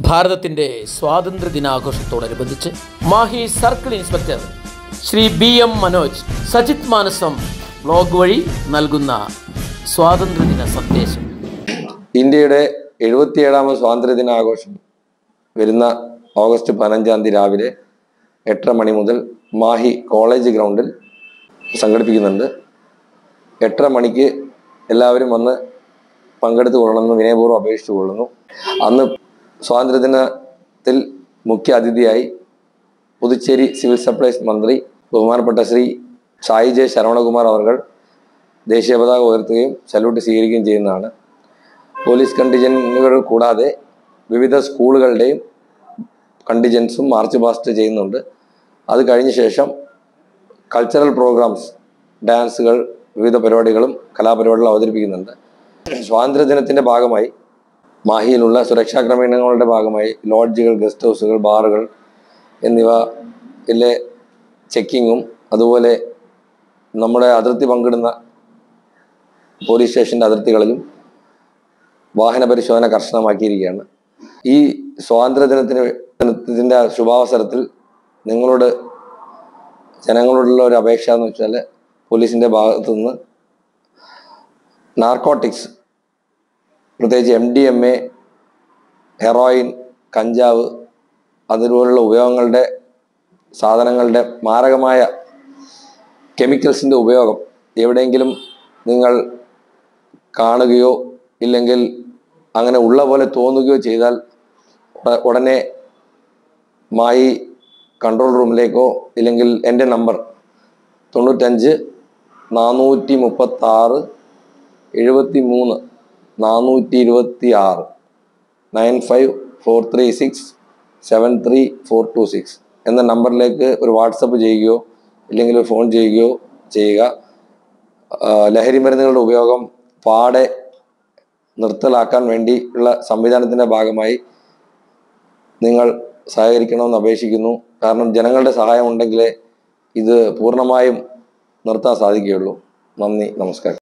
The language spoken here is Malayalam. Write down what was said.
ഭാരതത്തിൻ്റെ സ്വാതന്ത്ര്യദിനാഘോഷത്തോടനുബന്ധിച്ച് Mahe circle inspector Shri BM Manoj Sajith Manasam vlog വഴി നൽകുന്ന സ്വാതന്ത്ര്യദിന സന്ദേശം. ഇന്ത്യയുടെ 77ാമത് സ്വാതന്ത്ര്യദിനാഘോഷം വരുന്ന ഓഗസ്റ്റ് 15 രാവിലെ 8:30 മണി മുതൽ മാഹി കോളേജ് ഗ്രൗണ്ടിൽ സംഘടിപ്പിക്കുന്നുണ്ട്. 8:30 മണിക്ക് എല്ലാവരും വന്ന് പങ്കെടുത്തു കൊള്ളണമെന്ന് വിനയപൂർവ്വം അപേക്ഷിച്ചു കൊള്ളുന്നു. അന്ന് സ്വാതന്ത്ര്യദിനത്തിൽ മുഖ്യ അതിഥിയായി പുതുച്ചേരി സിവിൽ സപ്ലൈസ് മന്ത്രി ബഹുമാനപ്പെട്ട ശ്രീ സായി ജെ ശരവണകുമാർ അവർ ദേശീയ പതാക ഉയർത്തുകയും സല്യൂട്ട് സ്വീകരിക്കുകയും ചെയ്യുന്നതാണ്. പോലീസ് കണ്ടിജൻറ്റുകൾ കൂടാതെ വിവിധ സ്കൂളുകളുടെയും കണ്ടിജൻസും മാർച്ച് പാസ്റ്റ് ചെയ്യുന്നുണ്ട്. അത് കഴിഞ്ഞ ശേഷം കൾച്ചറൽ പ്രോഗ്രാംസ്, ഡാൻസുകൾ, വിവിധ പരിപാടികളും കലാപരിപാടികളും അവതരിപ്പിക്കുന്നുണ്ട്. സ്വാതന്ത്ര്യദിനത്തിൻ്റെ ഭാഗമായി മാഹിയിലുള്ള സുരക്ഷാ ക്രമീകരണങ്ങളുടെ ഭാഗമായി ലോഡ്ജുകൾ, ഗസ്റ്റ് ഹൗസുകൾ, ബാറുകൾ എന്നിവയിലെ ചെക്കിങ്ങും അതുപോലെ നമ്മുടെ അതിർത്തി പങ്കിടുന്ന പോലീസ് സ്റ്റേഷൻ്റെ അതിർത്തികളിലും വാഹന പരിശോധന കർശനമാക്കിയിരിക്കുകയാണ്. ഈ സ്വാതന്ത്ര്യദിനത്തിൻ്റെ ശുഭാവസരത്തിൽ ജനങ്ങളോടുള്ള ഒരു അപേക്ഷ എന്ന് വെച്ചാൽ, പോലീസിൻ്റെ ഭാഗത്തു നിന്ന് നാർക്കോട്ടിക്സ്, പ്രത്യേകിച്ച് MDMA, ഹെറോയിൻ, കഞ്ചാവ് അതുപോലുള്ള ഉപയോഗങ്ങളുടെ സാധനങ്ങളുടെ മാരകമായ കെമിക്കൽസിൻ്റെ ഉപയോഗം എവിടെയെങ്കിലും നിങ്ങൾ കാണുകയോ ഇല്ലെങ്കിൽ അങ്ങനെ ഉള്ള പോലെ തോന്നുകയോ ചെയ്താൽ ഉടനെ മായി കൺട്രോൾ റൂമിലേക്കോ ഇല്ലെങ്കിൽ എൻ്റെ നമ്പർ 95 436 73 426 95 436 73426 എന്ന നമ്പറിലേക്ക് ഒരു വാട്സപ്പ് ചെയ്യുകയോ ഇല്ലെങ്കിൽ ഒരു ഫോൺ ചെയ്യുകയോ ചെയ്യുക. ലഹരി മരുന്നുകളുടെ ഉപയോഗം പാടെ നിർത്തലാക്കാൻ വേണ്ടിയുള്ള സംവിധാനത്തിൻ്റെ ഭാഗമായി നിങ്ങൾ സഹകരിക്കണമെന്ന് അപേക്ഷിക്കുന്നു. കാരണം ജനങ്ങളുടെ സഹായം ഉണ്ടെങ്കിലേ ഇത് പൂർണ്ണമായും നിർത്താൻ സാധിക്കുകയുള്ളൂ. നന്ദി, നമസ്കാരം.